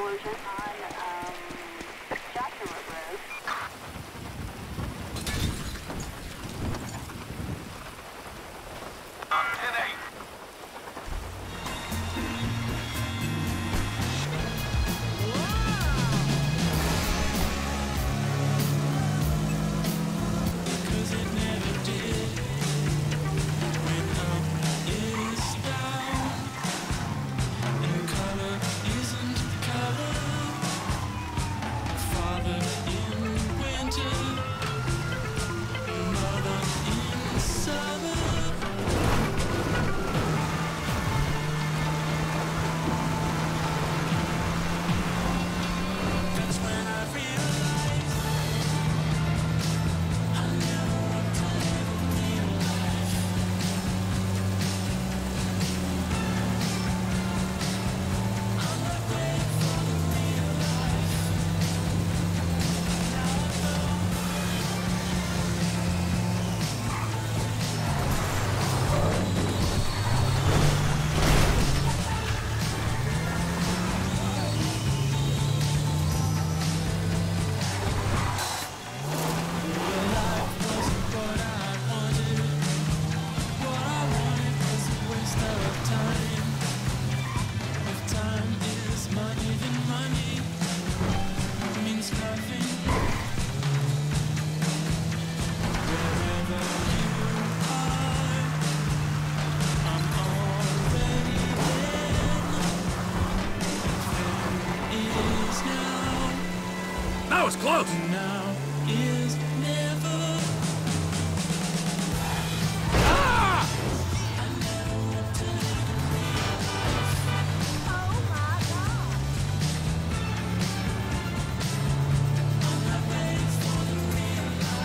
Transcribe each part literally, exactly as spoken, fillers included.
explosion on um, Joshua Road. ten eight. That was close! Now is never. Ah! Oh my God! I'm not ready for the real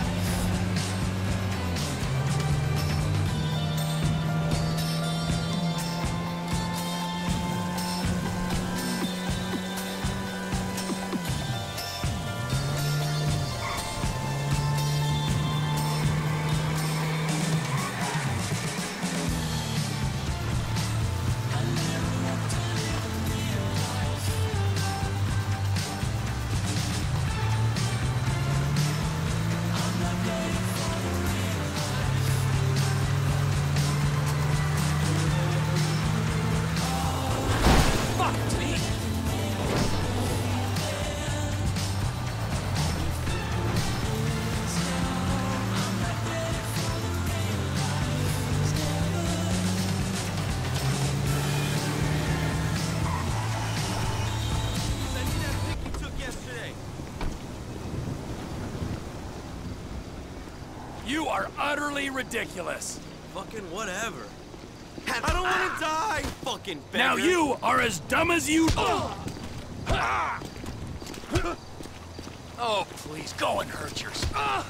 You are utterly ridiculous. Fucking whatever. I don't want to die, fucking beggar. Now you are as dumb as you... Oh, please, go and hurt yourself.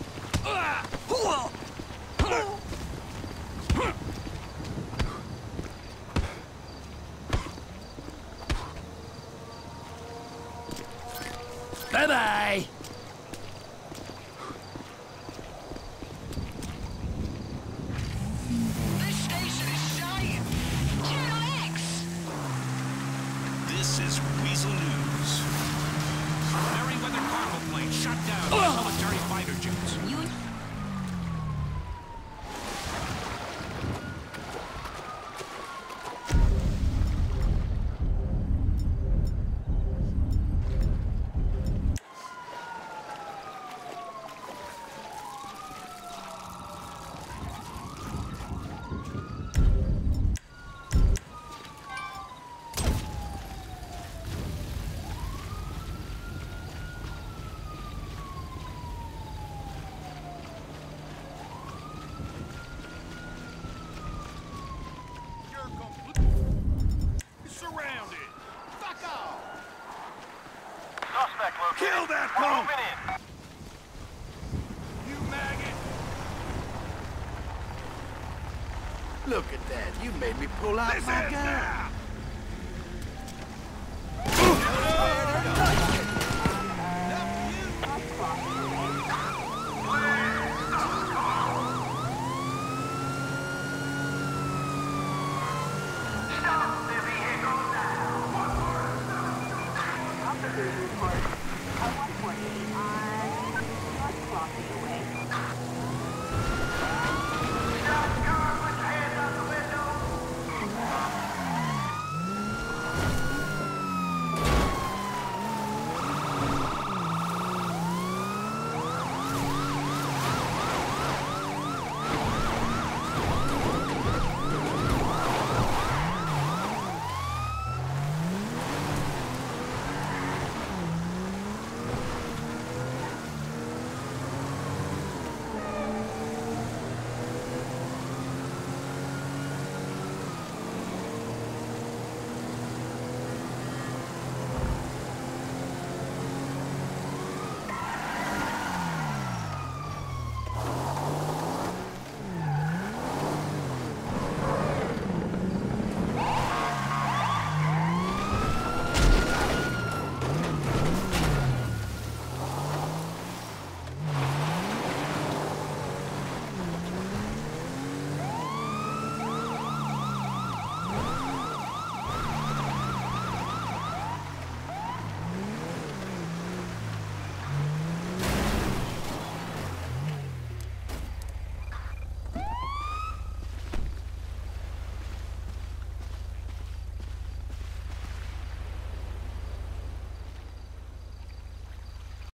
Bye-bye. This station is giant. Channel X. This is Weasel News. Merryweather cargo plane shot down by military fighter jets. You surrounded. Fuck off. Suspect located. Kill that We're punk! moving in. You maggot. Look at that. You made me pull out This my is gun. now. Stop the vehicle now. Joshua report.